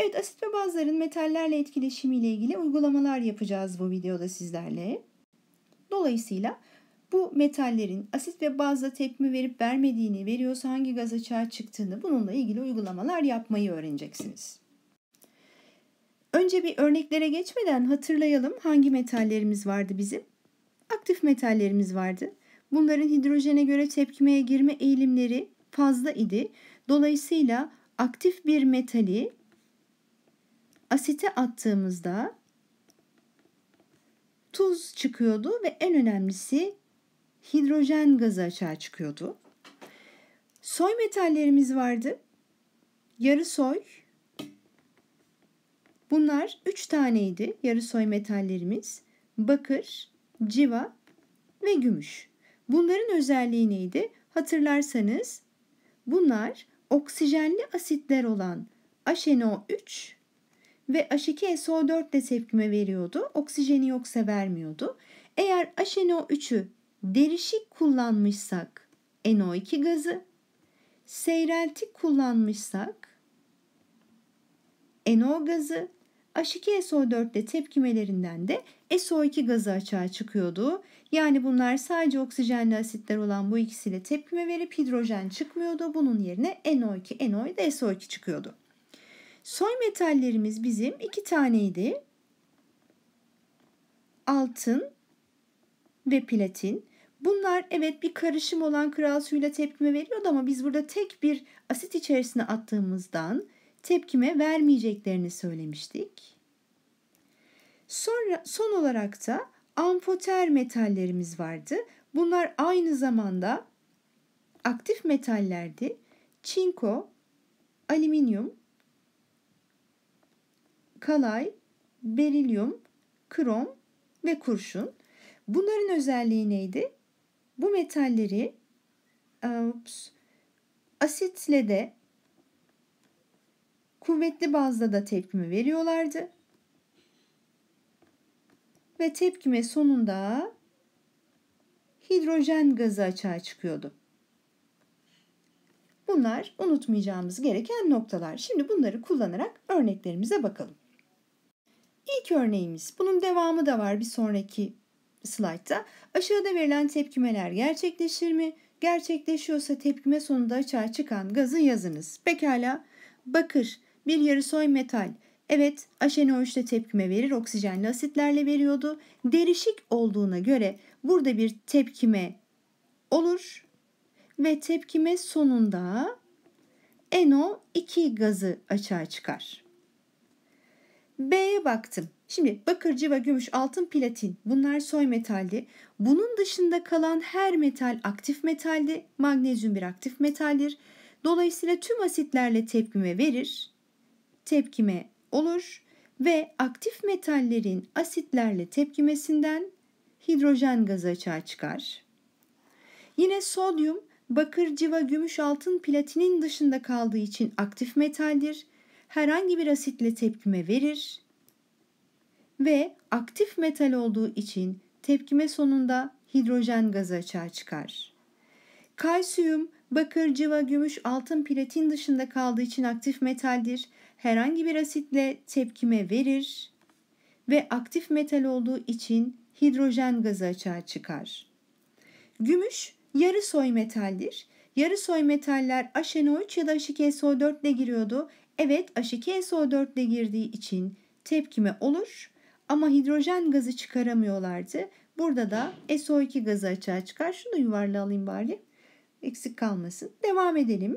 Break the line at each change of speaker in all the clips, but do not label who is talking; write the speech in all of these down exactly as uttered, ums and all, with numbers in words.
Evet, asit ve bazların metallerle etkileşimiyle ilgili uygulamalar yapacağız bu videoda sizlerle. Dolayısıyla bu metallerin asit ve bazla tepkime verip vermediğini, veriyorsa hangi gaz açığa çıktığını, bununla ilgili uygulamalar yapmayı öğreneceksiniz. Önce bir örneklere geçmeden hatırlayalım hangi metallerimiz vardı bizim? Aktif metallerimiz vardı. Bunların hidrojene göre tepkimeye girme eğilimleri fazla idi. Dolayısıyla aktif bir metali asite attığımızda tuz çıkıyordu ve en önemlisi hidrojen gazı açığa çıkıyordu. Soy metallerimiz vardı. Yarı soy. Bunlar üç taneydi yarı soy metallerimiz. Bakır, civa ve gümüş. Bunların özelliği neydi? Hatırlarsanız bunlar oksijenli asitler olan H N O üç ve H iki S O dört ile tepkime veriyordu. Oksijeni yoksa vermiyordu. Eğer H N O üçü derişik kullanmışsak N O iki gazı, seyreltik kullanmışsak N O gazı, H iki S O dört ile tepkimelerinden de S O iki gazı açığa çıkıyordu. Yani bunlar sadece oksijenli asitler olan bu ikisiyle tepkime verip hidrojen çıkmıyordu. Bunun yerine N O iki, N O ve S O iki çıkıyordu. Soy metallerimiz bizim iki taneydi. Altın ve platin. Bunlar evet bir karışım olan kral suyuyla tepkime veriyordu ama biz burada tek bir asit içerisine attığımızdan tepkime vermeyeceklerini söylemiştik. Sonra son olarak da amfoter metallerimiz vardı. Bunlar aynı zamanda aktif metallerdi. Çinko, alüminyum, kalay, berilyum, krom ve kurşun. Bunların özelliği neydi? Bu metalleri ups, asitle de kuvvetli bazda da tepkime veriyorlardı. Ve tepkime sonunda hidrojen gazı açığa çıkıyordu. Bunlar unutmayacağımız gereken noktalar. Şimdi bunları kullanarak örneklerimize bakalım. İlk örneğimiz, bunun devamı da var bir sonraki slaytta. Aşağıda verilen tepkimeler gerçekleşir mi? Gerçekleşiyorsa tepkime sonunda açığa çıkan gazı yazınız. Pekala, bakır bir yarısoy metal. Evet, H N O üç ile tepkime verir, oksijenli asitlerle veriyordu. Derişik olduğuna göre burada bir tepkime olur ve tepkime sonunda N O iki gazı açığa çıkar. B'ye baktım. Şimdi bakır, civa, gümüş, altın, platin bunlar soy metaldi. Bunun dışında kalan her metal aktif metaldi. Magnezyum bir aktif metaldir. Dolayısıyla tüm asitlerle tepkime verir. Tepkime olur ve aktif metallerin asitlerle tepkimesinden hidrojen gazı açığa çıkar. Yine sodyum, bakır, civa, gümüş, altın, platinin dışında kaldığı için aktif metaldir. Herhangi bir asitle tepkime verir ve aktif metal olduğu için tepkime sonunda hidrojen gazı açığa çıkar. Kalsiyum, bakır, civa, gümüş, altın, platin dışında kaldığı için aktif metaldir. Herhangi bir asitle tepkime verir ve aktif metal olduğu için hidrojen gazı açığa çıkar. Gümüş, yarı soy metaldir. Yarı soy metaller H N O üç ya da H iki S O dört ile giriyordu. Evet, H iki S O dört ile girdiği için tepkime olur ama hidrojen gazı çıkaramıyorlardı. Burada da S O iki gazı açığa çıkar. Şunu yuvarlağı alayım bari. Eksik kalmasın. Devam edelim.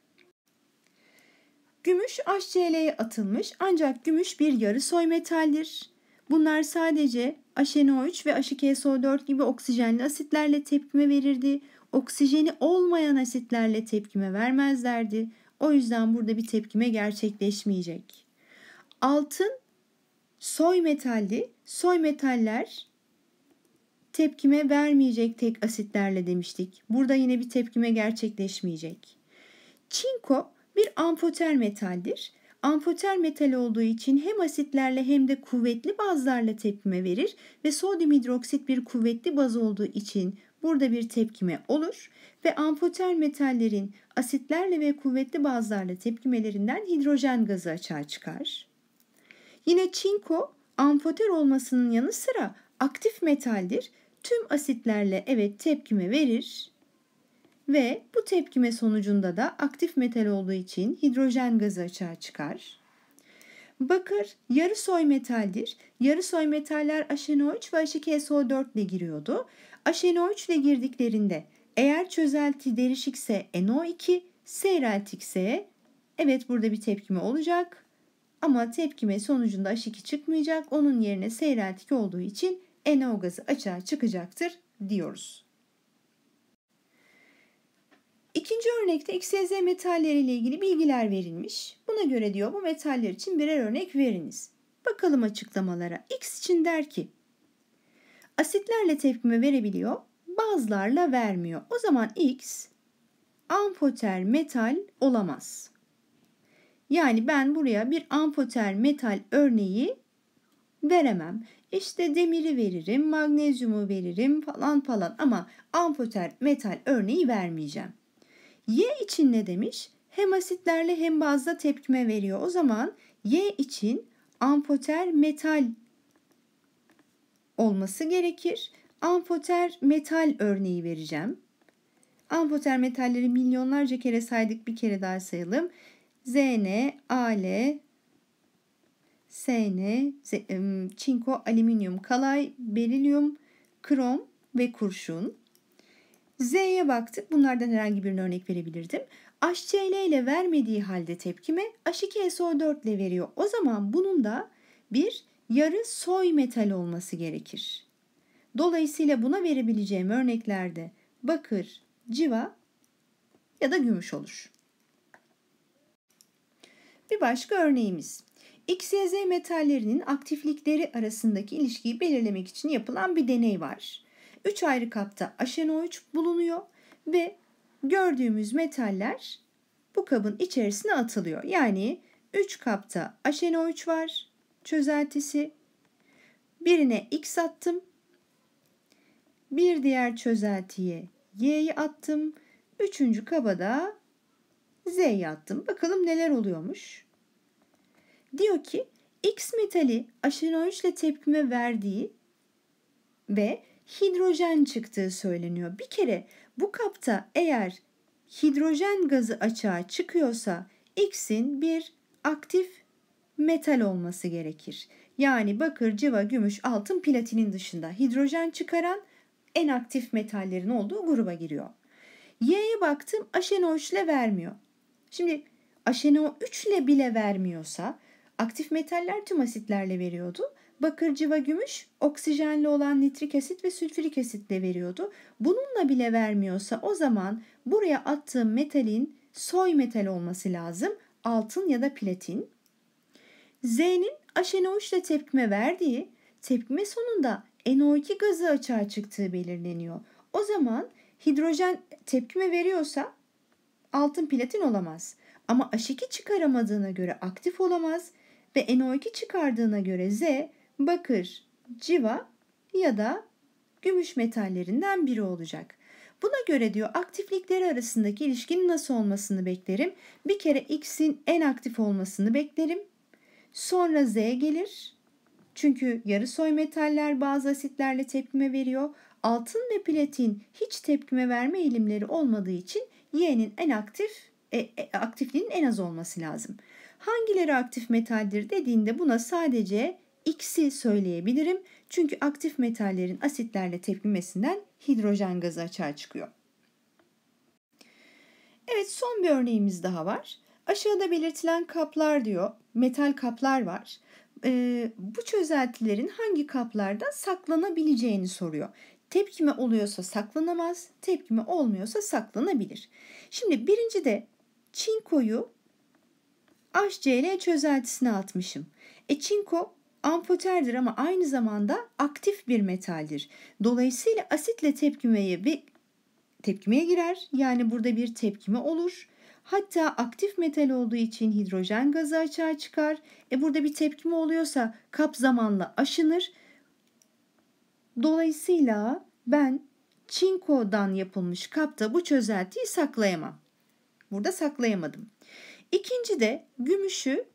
Gümüş H C L'ye atılmış ancak gümüş bir yarı soy metaldir. Bunlar sadece H N O üç ve H iki S O dört gibi oksijenli asitlerle tepkime verirdi. Oksijeni olmayan asitlerle tepkime vermezlerdi. O yüzden burada bir tepkime gerçekleşmeyecek. Altın soy metaldi. Soy metaller tepkime vermeyecek tek asitlerle demiştik. Burada yine bir tepkime gerçekleşmeyecek. Çinko bir amfoter metaldir. Amfoter metal olduğu için hem asitlerle hem de kuvvetli bazlarla tepkime verir ve sodyum hidroksit bir kuvvetli baz olduğu için burada bir tepkime olur ve amfoter metallerin asitlerle ve kuvvetli bazlarla tepkimelerinden hidrojen gazı açığa çıkar. Yine çinko amfoter olmasının yanı sıra aktif metaldir. Tüm asitlerle evet tepkime verir ve bu tepkime sonucunda da aktif metal olduğu için hidrojen gazı açığa çıkar. Bakır yarısoy metaldir. Yarısoy metaller H N O üç ve H iki S O dört ile giriyordu. H N O üç ile girdiklerinde eğer çözelti derişikse N O iki, seyreltikse evet burada bir tepkime olacak. Ama tepkime sonucunda H iki çıkmayacak. Onun yerine seyreltik olduğu için N O gazı açığa çıkacaktır diyoruz. İkinci örnekte X, Y, Z metalleri ile ilgili bilgiler verilmiş. Buna göre diyor bu metaller için birer örnek veriniz. Bakalım açıklamalara. X için der ki asitlerle tepkime verebiliyor, bazılarla vermiyor. O zaman X amfoter metal olamaz. Yani ben buraya bir amfoter metal örneği veremem. İşte demiri veririm, magnezyumu veririm falan falan ama amfoter metal örneği vermeyeceğim. Y için ne demiş? Hem asitlerle hem bazda tepkime veriyor. O zaman Y için amfoter metal olması gerekir. Amfoter metal örneği vereceğim. Amfoter metalleri milyonlarca kere saydık, bir kere daha sayalım. Zn, Al, Sn, çinko, alüminyum, kalay, berilyum, krom ve kurşun. Z'ye baktık. Bunlardan herhangi birine örnek verebilirdim. HCl ile vermediği halde tepkime H iki S O dört ile veriyor. O zaman bunun da bir yarı soy metal olması gerekir. Dolayısıyla buna verebileceğim örneklerde bakır, civa ya da gümüş olur. Bir başka örneğimiz. X, Y, Z metallerinin aktiflikleri arasındaki ilişkiyi belirlemek için yapılan bir deney var. üç ayrı kapta H N O üç bulunuyor ve gördüğümüz metaller bu kabın içerisine atılıyor. Yani üç kapta H N O üç var, çözeltisi. Birine X attım. Bir diğer çözeltiye Y'yi attım. Üçüncü kaba da Z'yi attım. Bakalım neler oluyormuş. Diyor ki X metali H N O üç ile tepkime verdiği ve hidrojen çıktığı söyleniyor. Bir kere bu kapta eğer hidrojen gazı açığa çıkıyorsa X'in bir aktif metal olması gerekir. Yani bakır, civa, gümüş, altın, platinin dışında hidrojen çıkaran en aktif metallerin olduğu gruba giriyor. Y'ye baktım, H N O üç ile vermiyor. Şimdi H N O üç ile bile vermiyorsa aktif metaller tüm asitlerle veriyordu. Bakır, civa, gümüş oksijenli olan nitrik asit ve sülfürik asitle veriyordu. Bununla bile vermiyorsa o zaman buraya attığım metalin soy metal olması lazım. Altın ya da platin. Z'nin H N O üç ile tepkime verdiği, tepkime sonunda N O iki gazı açığa çıktığı belirleniyor. O zaman hidrojen tepkime veriyorsa altın platin olamaz. Ama H iki çıkaramadığına göre aktif olamaz ve N O iki çıkardığına göre Z bakır, civa ya da gümüş metallerinden biri olacak. Buna göre diyor aktiflikleri arasındaki ilişkinin nasıl olmasını beklerim. Bir kere X'in en aktif olmasını beklerim. Sonra Z gelir. Çünkü yarısoy metaller bazı asitlerle tepkime veriyor. Altın ve platin hiç tepkime verme eğilimleri olmadığı için Y'nin en aktif, e, e, aktifliğinin en az olması lazım. Hangileri aktif metaldir dediğinde buna sadece X'i söyleyebilirim. Çünkü aktif metallerin asitlerle tepkimesinden hidrojen gazı açığa çıkıyor. Evet, son bir örneğimiz daha var. Aşağıda belirtilen kaplar diyor, metal kaplar var. Ee, bu çözeltilerin hangi kaplarda saklanabileceğini soruyor. Tepkime oluyorsa saklanamaz, tepkime olmuyorsa saklanabilir. Şimdi birinci de çinkoyu HCl çözeltisine atmışım. E çinko amfoterdir ama aynı zamanda aktif bir metaldir. Dolayısıyla asitle tepkimeye ve tepkimeye girer. Yani burada bir tepkime olur. Hatta aktif metal olduğu için hidrojen gazı açığa çıkar. E burada bir tepkime oluyorsa kap zamanla aşınır. Dolayısıyla ben çinkodan yapılmış kapta bu çözeltiyi saklayamam. Burada saklayamadım. İkinci de gümüşü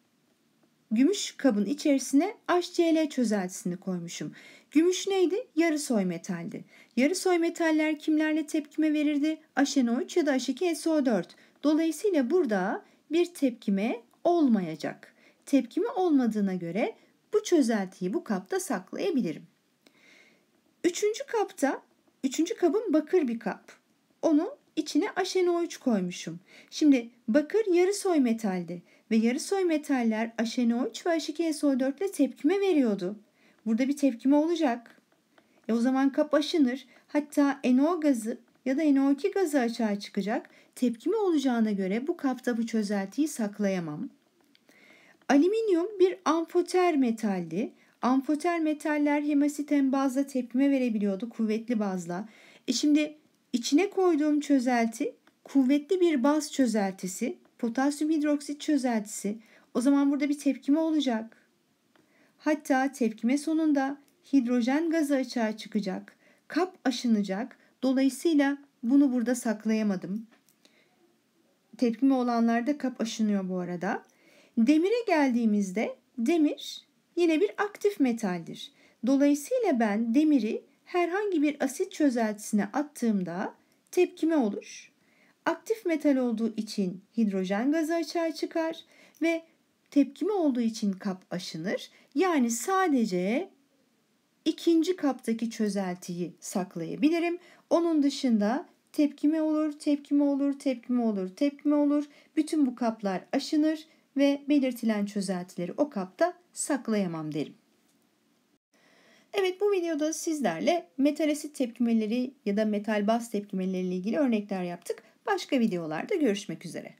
gümüş kabın içerisine HCl çözeltisini koymuşum. Gümüş neydi? Yarısoy metaldi. Yarısoy metaller kimlerle tepkime verirdi? H N O üç ya da H iki S O dört. Dolayısıyla burada bir tepkime olmayacak. Tepkime olmadığına göre bu çözeltiyi bu kapta saklayabilirim. Üçüncü kapta, üçüncü kabım bakır bir kap. Onu içine H N O üç koymuşum. Şimdi bakır yarısoy metaldi ve yarısoy metaller H N O üç ve H iki S O dört ile tepkime veriyordu. Burada bir tepkime olacak. E o zaman kap aşınır. Hatta N O gazı ya da N O iki gazı açığa çıkacak. Tepkime olacağına göre bu kapta bu çözeltiyi saklayamam. Alüminyum bir amfoter metaldi. Amfoter metaller hem asit hem bazla tepkime verebiliyordu, kuvvetli bazla. E şimdi içine koyduğum çözelti kuvvetli bir baz çözeltisi, potasyum hidroksit çözeltisi. O zaman burada bir tepkime olacak. Hatta tepkime sonunda hidrojen gazı açığa çıkacak, kap aşınacak. Dolayısıyla bunu burada saklayamadım. Tepkime olanlarda kap aşınıyor bu arada. Demire geldiğimizde demir yine bir aktif metaldir. Dolayısıyla ben demiri herhangi bir asit çözeltisine attığımda tepkime olur. Aktif metal olduğu için hidrojen gazı açığa çıkar ve tepkime olduğu için kap aşınır. Yani sadece ikinci kaptaki çözeltiyi saklayabilirim. Onun dışında tepkime olur, tepkime olur, tepkime olur, tepkime olur. Bütün bu kaplar aşınır ve belirtilen çözeltileri o kapta saklayamam derim. Evet, bu videoda sizlerle metal asit tepkimeleri ya da metal baz tepkimeleri ile ilgili örnekler yaptık. Başka videolarda görüşmek üzere.